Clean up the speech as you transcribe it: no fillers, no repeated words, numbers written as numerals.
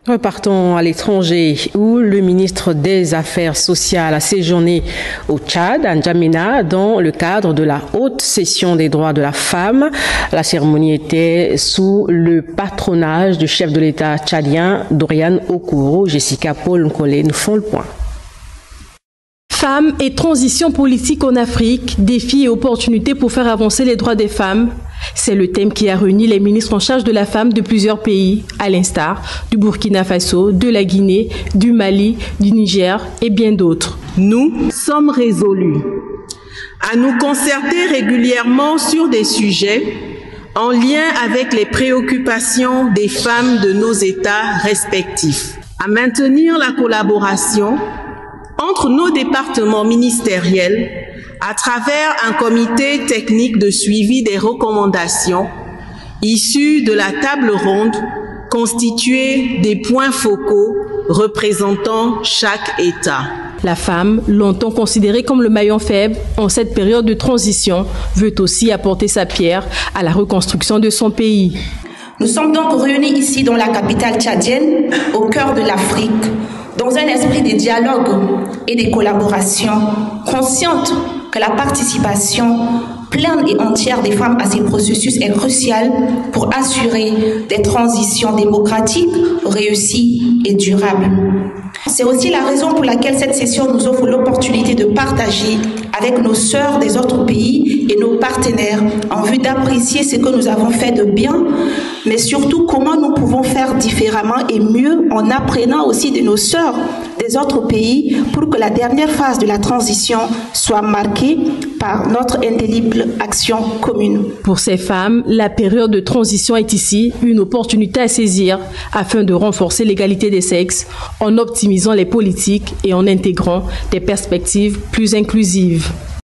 Repartons à l'étranger où le ministre des Affaires sociales a séjourné au Tchad, à N'Djamena, dans le cadre de la haute session des droits de la femme. La cérémonie était sous le patronage du chef de l'État tchadien, Doriane Okoro. Jessica Paul Nkole nous font le point. Femmes et transition politique en Afrique, défis et opportunités pour faire avancer les droits des femmes. C'est le thème qui a réuni les ministres en charge de la femme de plusieurs pays, à l'instar du Burkina Faso, de la Guinée, du Mali, du Niger et bien d'autres. Nous sommes résolus à nous concerter régulièrement sur des sujets en lien avec les préoccupations des femmes de nos États respectifs, à maintenir la collaboration entre nos départements ministériels à travers un comité technique de suivi des recommandations issues de la table ronde constituée des points focaux représentant chaque État. La femme, longtemps considérée comme le maillon faible en cette période de transition, veut aussi apporter sa pierre à la reconstruction de son pays. Nous sommes donc réunis ici dans la capitale tchadienne, au cœur de l'Afrique, dans un esprit de dialogue et de collaboration, consciente que la participation pleine et entière des femmes à ces processus est cruciale pour assurer des transitions démocratiques, réussies et durables. C'est aussi la raison pour laquelle cette session nous offre l'opportunité de partager avec nos sœurs des autres pays et nos partenaires en vue d'apprécier ce que nous avons fait de bien, mais surtout comment nous pouvons faire différemment et mieux en apprenant aussi de nos sœurs des autres pays pour que la dernière phase de la transition soit marquée par notre indélébile action commune. Pour ces femmes, la période de transition est ici une opportunité à saisir afin de renforcer l'égalité des sexes en optimisant les politiques et en intégrant des perspectives plus inclusives.